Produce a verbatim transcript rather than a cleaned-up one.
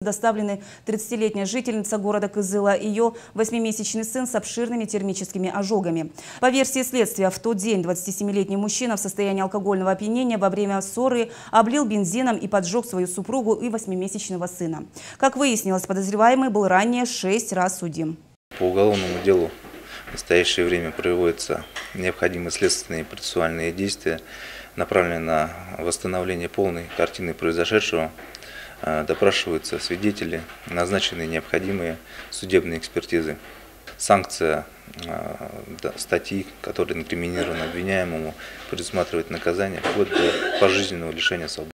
Доставлены тридцатилетняя жительница города Кызыла и ее восьмимесячный сын с обширными термическими ожогами. По версии следствия, в тот день двадцатисемилетний мужчина в состоянии алкогольного опьянения во время ссоры облил бензином и поджег свою супругу и восьмимесячного сына. Как выяснилось, подозреваемый был ранее шесть раз судим. По уголовному делу в настоящее время проводятся необходимые следственные и процессуальные действия, направленные на восстановление полной картины произошедшего. Допрашиваются свидетели, назначены необходимые судебные экспертизы. Санкция статьи, которая инкриминирована обвиняемому, предусматривает наказание вплоть до пожизненного лишения свободы.